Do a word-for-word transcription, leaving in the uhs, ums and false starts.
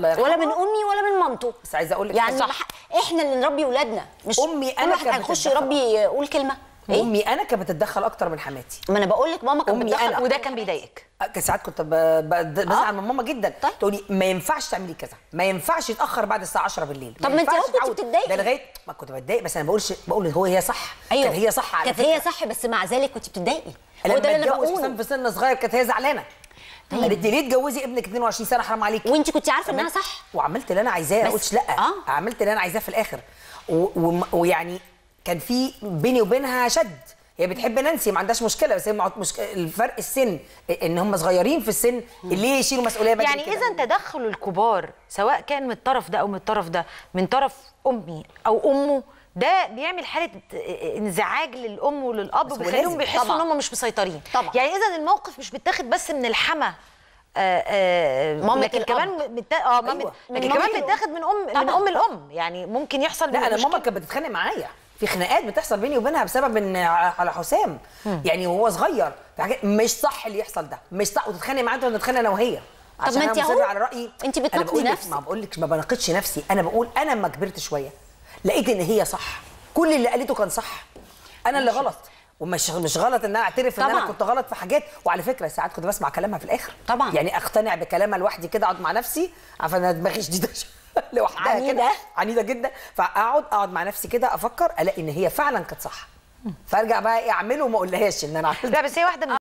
الله يرحمها، ولا من امي ولا من مامته. بس عايزه اقول لك يعني صح. احنا اللي نربي ولادنا، مش امي كل انا واحد كانت هيخش بتتدخل. يربي يقول كلمه. إيه؟ امي انا كانت بتتدخل اكتر من حماتي. ما انا بقول لك ماما كانت أمي بتدخل، أنا. وده كان بيضايقك؟ ساعات كنت بزعل من ماما جدا. طيب. تقولي ما ينفعش تعملي كذا، ما ينفعش يتاخر بعد الساعه عشرة بالليل. طب ما انت ينفعش اهو كنت تعود. بتتضايقي. ده لغايه ما كنت بتضايق، بس انا بقولش بقول هو هي صح. ايوه كانت هي صح على كانت فكره. هي صح، بس مع ذلك كنت بتتضايقي. هو لما ده اللي انا اتجوز بقوله. حسام في سن صغير كانت هي زعلانه. قالت لي ليه تجوزي ابنك اتنين وعشرين سنه، حرام عليكي. وانت كنت عارفه انها صح وعملت اللي انا عايزاه، ما قلتش لا. آه. عملت اللي انا عايزاه في الاخر. ويعني كان في بيني وبينها شد. هي بتحب نانسي، ما عندهاش مشكله، بس هي مش الفرق السن، ان هم صغيرين في السن ليه يشيلوا مسؤوليه بدري يعني كده. اذا تدخل الكبار سواء كان من الطرف ده او من الطرف ده، من طرف امي او امه، ده بيعمل حاله انزعاج للام وللاب، وبيخليهم بيحسوا ان هم مش مسيطرين. طبعا. يعني اذا الموقف مش بيتاخد بس من الحما، مامة لكن كمان بت... اه مامة أيوة. لكن كمان بيتاخد من ام طبعا. من ام الام، يعني ممكن يحصل. لا انا ماما كانت بتتخانق معايا في خناقات بتحصل بيني وبينها بسبب ان على حسام. مم. يعني وهو صغير في حاجات مش صح اللي يحصل ده، مش صح، وتتخانق معايا ونتخانق انا وهي. طب ما انت اهو على رايي. انت بتناقضي نفسك. ما بقول لك ما بناقضش نفسي، انا بقول انا لما كبرت شويه لقيت ان هي صح، كل اللي قالته كان صح، انا اللي غلط. ومش مش غلط ان انا اعترف ان انا كنت غلط في حاجات. وعلى فكره ساعات كنت بسمع كلامها في الاخر طبعا، يعني اقتنع بكلامها لوحدي كده، اقعد مع نفسي، عارفه انا دماغي شديده لوحدها عنيده عنيده جدا، فاقعد اقعد مع نفسي كده افكر، الاقي ان هي فعلا كانت صح، فارجع بقى ايه اعمله وما اقولهاش ان انا عملت. لا بس هي واحده من